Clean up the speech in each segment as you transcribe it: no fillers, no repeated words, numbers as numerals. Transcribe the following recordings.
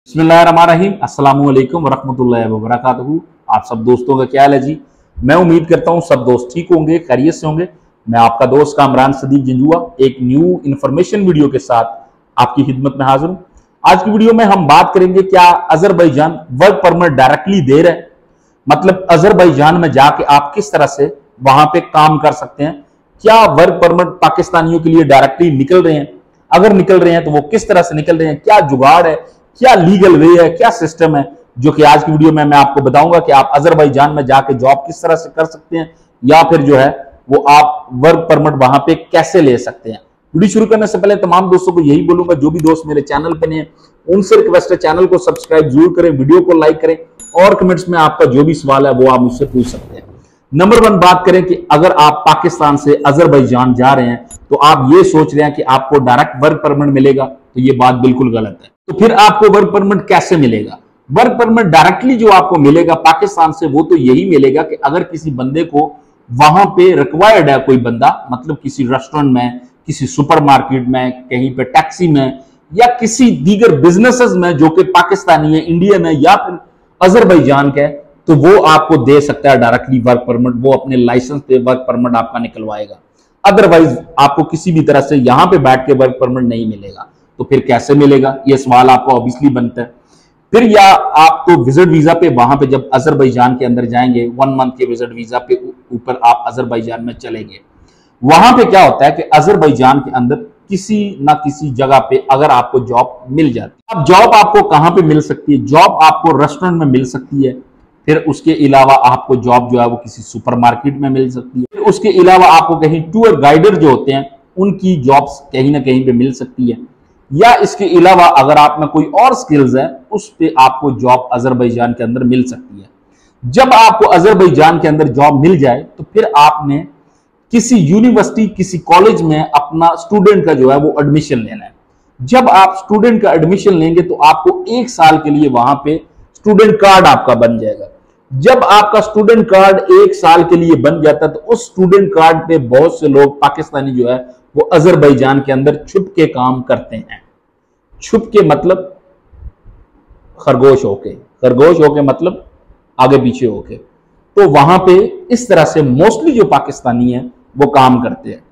बिस्मिल्लाहिर्रहमानिर्रहीम, अस्सलामु अलैकुम वरहमतुल्लाहि वबरकातुहू। आप सब दोस्तों का क्या हाल है जी। मैं उम्मीद करता हूँ सब दोस्त ठीक होंगे, खैरियत से होंगे। मैं आपका दोस्त कामरान सदीक जंजुआ एक न्यू इन्फॉर्मेशन वीडियो के साथ आपकी खिदमत में हाजिर हूँ। आज की वीडियो में हम बात करेंगे क्या अजरबैजान वर्क परमिट डायरेक्टली दे रहे हैं, मतलब अजरबैजान में जाके आप किस तरह से वहां पे काम कर सकते हैं। क्या वर्क परमिट पाकिस्तानियों के लिए डायरेक्टली निकल रहे हैं, अगर निकल रहे हैं तो वो किस तरह से निकल रहे हैं, क्या जुगाड़ है, क्या लीगल वे है, क्या सिस्टम है, जो कि आज की वीडियो में मैं आपको बताऊंगा कि आप अजरबैजान में जाके जॉब किस तरह से कर सकते हैं या फिर जो है वो आप वर्क परमिट वहां पे कैसे ले सकते हैं। वीडियो शुरू करने से पहले तमाम दोस्तों को यही बोलूंगा, जो भी दोस्त मेरे चैनल पे हैं उनसे रिक्वेस्ट है चैनल को सब्सक्राइब जरूर करें, वीडियो को लाइक करें और कमेंट्स में आपका जो भी सवाल है वो आप मुझसे पूछ सकते हैं। नंबर 1 बात करें कि अगर आप पाकिस्तान से अजरबैजान जा रहे हैं तो आप ये सोच रहे हैं कि आपको डायरेक्ट वर्क परमिट मिलेगा, तो ये बात बिल्कुल गलत है। तो फिर आपको वर्क परमिट कैसे मिलेगा? वर्क परमिट डायरेक्टली जो आपको मिलेगा पाकिस्तान से वो तो यही मिलेगा कि अगर किसी बंदे को वहां पे रिक्वायर्ड है, कोई बंदा मतलब किसी रेस्टोरेंट में, किसी सुपरमार्केट में, कहीं पे टैक्सी में या किसी दीगर बिजनेसेस में जो कि पाकिस्तानी है, इंडियन है या फिर अजरबैजान का है, तो वो आपको दे सकता है डायरेक्टली वर्क परमिट। वो अपने लाइसेंस पे वर्क परमिट आपका निकलवाएगा, अदरवाइज आपको किसी भी तरह से यहां पे बैठ के वर्क परमिट नहीं मिलेगा। तो फिर कैसे मिलेगा, यह सवाल आपको ऑब्वियसली बनता है। फिर या आप तो विजिट वीजा पे वहां पे जब अजरबैजान के अंदर जाएंगे, 1 मंथ के विजिट वीजा पे ऊपर आप अजरबैजान में चलेंगे। वहां पे क्या होता है कि अजरबैजान के अंदर किसी ना किसी जगह पे अगर आपको जॉब मिल जाती है, अब जॉब आपको कहां पे मिल सकती है? जॉब आपको रेस्टोरेंट में मिल सकती है, फिर उसके अलावा आपको जॉब जो है वो किसी सुपरमार्केट में मिल सकती है, फिर उसके अलावा आपको कहीं टूर गाइडर जो होते हैं उनकी जॉब्स कहीं ना कहीं पे मिल सकती है, या इसके अलावा अगर आप में कोई और स्किल्स है उस पे आपको जॉब अजरबैजान के अंदर मिल सकती है। जब आपको अजरबैजान के अंदर जॉब मिल जाए तो फिर आपने किसी यूनिवर्सिटी, किसी कॉलेज में अपना स्टूडेंट का जो है वो एडमिशन लेना है। जब आप स्टूडेंट का एडमिशन लेंगे तो आपको 1 साल के लिए वहां पे स्टूडेंट कार्ड आपका बन जाएगा। जब आपका स्टूडेंट कार्ड 1 साल के लिए बन जाता है तो उस स्टूडेंट कार्ड पे बहुत से लोग पाकिस्तानी जो है वो अजरबैजान के अंदर छुप के काम करते हैं। छुप के मतलब खरगोश होके मतलब आगे पीछे होके। तो वहां पे इस तरह से मोस्टली जो पाकिस्तानी है वो काम करते हैं।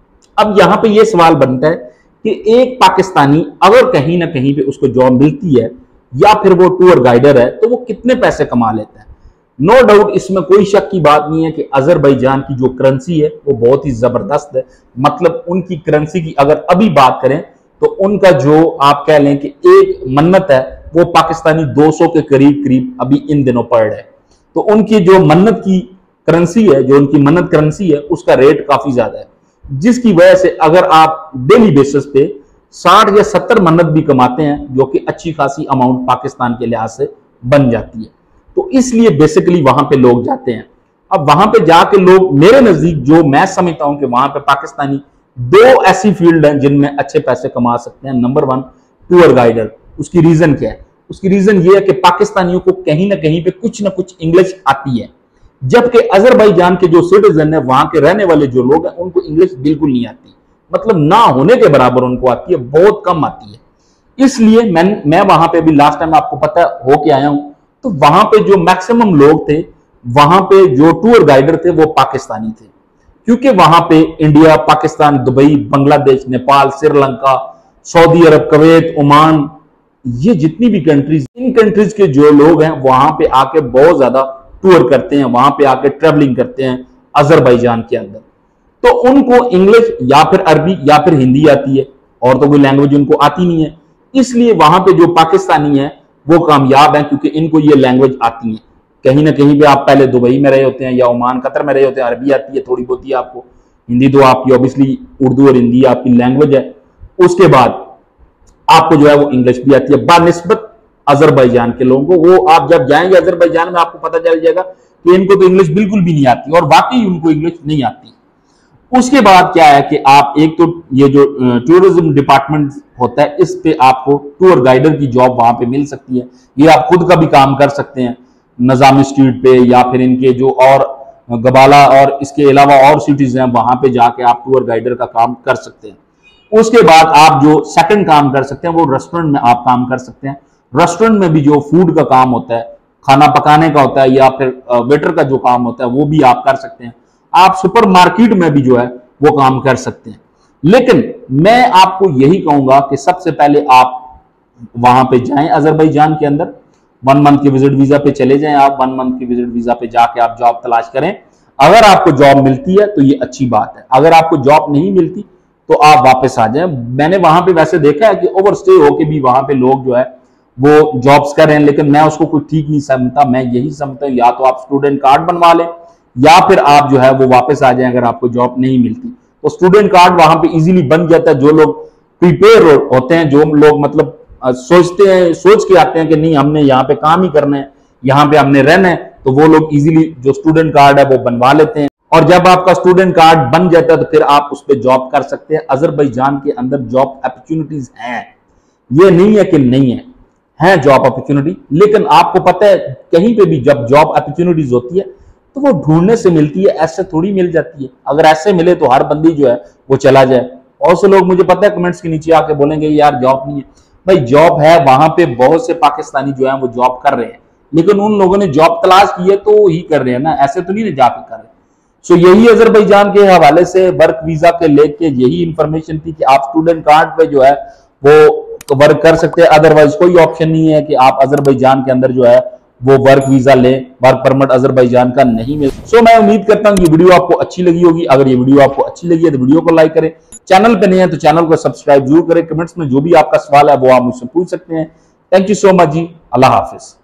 अब यहां पे ये सवाल बनता है कि एक पाकिस्तानी अगर कहीं ना कहीं पे उसको जॉब मिलती है या फिर वो टूर गाइडर है तो वो कितने पैसे कमा लेता है? नो डाउट इसमें कोई शक की बात नहीं है कि अजरबैजान की जो करेंसी है वो बहुत ही जबरदस्त है। मतलब उनकी करेंसी की अगर अभी बात करें तो उनका जो आप कह लें कि एक मन्नत है वो पाकिस्तानी 200 के करीब करीब अभी इन दिनों पड़ रहा है। तो उनकी जो मन्नत की करेंसी है, जो उनकी मन्नत करेंसी है, उसका रेट काफी ज्यादा है, जिसकी वजह से अगर आप डेली बेसिस पे 60 या 70 मन्नत भी कमाते हैं जो कि अच्छी खासी अमाउंट पाकिस्तान के लिहाज से बन जाती है। तो इसलिए बेसिकली वहां पे लोग जाते हैं। अब वहां पे जाके लोग, मेरे नजदीक जो मैं समझता हूं कि वहां पे पाकिस्तानी 2 ऐसी फील्ड हैं जिनमें अच्छे पैसे कमा सकते हैं। Number 1 tour guider. उसकी रीजन क्या है? उसकी रीजन ये है कि पाकिस्तानियों को कहीं ना कहीं पे कुछ ना कुछ इंग्लिश आती है, जबकि अजरबैजान के जो सिटीजन है, वहां के रहने वाले जो लोग हैं, उनको इंग्लिश बिल्कुल नहीं आती। मतलब ना होने के बराबर उनको आती है, बहुत कम आती है। इसलिए मैं वहां पे भी लास्ट टाइम आपको पता होके आया हूं, तो वहां पे जो मैक्सिमम लोग थे, वहां पे जो टूर गाइडर थे वो पाकिस्तानी थे, क्योंकि वहां पे India, Pakistan, Dubai, Bangladesh, Nepal, Sri Lanka, Saudi Arab, Kuwait, Oman, ये जितनी भी कंट्रीज, इन कंट्रीज के जो लोग हैं वहां पे आके बहुत ज्यादा टूर करते हैं, वहां पे आके ट्रेवलिंग करते हैं अजरबैजान के अंदर। तो उनको इंग्लिश या फिर अरबी या फिर हिंदी आती है, और तो कोई लैंग्वेज उनको आती नहीं है। इसलिए वहां पे जो पाकिस्तानी है वो कामयाब है, क्योंकि इनको ये लैंग्वेज आती है। कहीं ना कहीं भी आप पहले दुबई में रहे होते हैं या ओमान, कतर में रहे होते हैं, अरबी आती है थोड़ी बहुत ही आपको, हिंदी तो आपकी ऑब्वियसली उर्दू और हिंदी आपकी लैंग्वेज है। उसके बाद आपको जो है वो इंग्लिश भी आती है बानिस्बत अजरबैजान के लोगों को। वो आप जब जाएंगे अजरबैजान में आपको पता चल जाएगा कि इनको तो इंग्लिश बिल्कुल भी नहीं आती, और वाकई उनको इंग्लिश नहीं आती। उसके बाद क्या है कि आप एक तो ये जो टूरिज्म डिपार्टमेंट होता है, इस पे आपको टूर गाइडर की जॉब वहां पे मिल सकती है। ये आप खुद का भी काम कर सकते हैं निजामी स्ट्रीट पे, या फिर इनके जो और गबाला और इसके अलावा और सिटीज हैं वहां पे जाके आप टूर गाइडर का काम कर सकते हैं। उसके बाद आप जो सेकंड काम कर सकते हैं वो रेस्टोरेंट में आप काम कर सकते हैं। रेस्टोरेंट में भी जो फूड का काम होता है, खाना पकाने का होता है, या फिर वेटर का जो काम होता है वो भी आप कर सकते हैं। आप सुपरमार्केट में भी जो है वो काम कर सकते हैं। लेकिन मैं आपको यही कहूंगा कि सबसे पहले आप वहां पे जाएं, अजरबैजान के अंदर 1 मंथ के विजिट वीजा पे चले जाएं। आप 1 मंथ के विजिट वीजा पे जाके आप जॉब तलाश करें। अगर आपको जॉब मिलती है तो ये अच्छी बात है, अगर आपको जॉब नहीं मिलती तो आप वापस आ जाएं। मैंने वहां पे वैसे देखा है कि ओवरस्टे होके भी वहां पे लोग जो है वो जॉब्स कर रहे हैं, लेकिन मैं उसको कोई ठीक नहीं समझता। मैं यही समझता हूं या तो आप स्टूडेंट कार्ड बनवा लें या फिर आप जो है वो वापस आ जाएं अगर आपको जॉब नहीं मिलती। तो स्टूडेंट कार्ड वहां पे इजीली बन जाता है। जो लोग प्रिपेयर होते हैं, जो लोग मतलब सोचते हैं, सोच के आते हैं कि नहीं हमने यहाँ पे काम ही करना है, यहाँ पे हमने रहना है, तो वो लोग इजीली जो स्टूडेंट कार्ड है वो बनवा लेते हैं। और जब आपका स्टूडेंट कार्ड बन जाता है तो फिर आप उस पर जॉब कर सकते हैं। अजरबैजान के अंदर जॉब अपॉर्चुनिटीज हैं, ये नहीं है कि नहीं है जॉब अपॉर्चुनिटी। लेकिन आपको पता है कहीं पे भी जब जॉब अपॉर्चुनिटीज होती है तो वो ढूंढने से मिलती है, ऐसे थोड़ी मिल जाती है। अगर ऐसे मिले तो हर बंदी जो है वो चला जाए। और से लोग मुझे पता है कमेंट्स के नीचे आके बोलेंगे यार जॉब नहीं है। भाई जॉब है, वहां पे बहुत से पाकिस्तानी जो है वो जॉब कर रहे हैं, लेकिन उन लोगों ने जॉब तलाश की है तो ही कर रहे हैं ना, ऐसे तो नहीं जाके कर रहे। सो यही अजरबैजान के हवाले से वर्क वीजा के लेके यही इंफॉर्मेशन थी कि आप स्टूडेंट कार्ड पे जो है वो वर्क कर सकते हैं। अदरवाइज कोई ऑप्शन नहीं है कि आप अजरबैजान के अंदर जो है वो वर्क वीजा ले, वर्क परमिट अजरबैजान का नहीं मिल। सो मैं उम्मीद करता हूं कि वीडियो आपको अच्छी लगी होगी। अगर ये वीडियो आपको अच्छी लगी है तो वीडियो को लाइक करें, चैनल पे नहीं है तो चैनल को सब्सक्राइब जरूर करें। कमेंट्स में जो भी आपका सवाल है वो आप मुझसे पूछ सकते हैं। Thank you so much ji, अल्लाह हाफिज।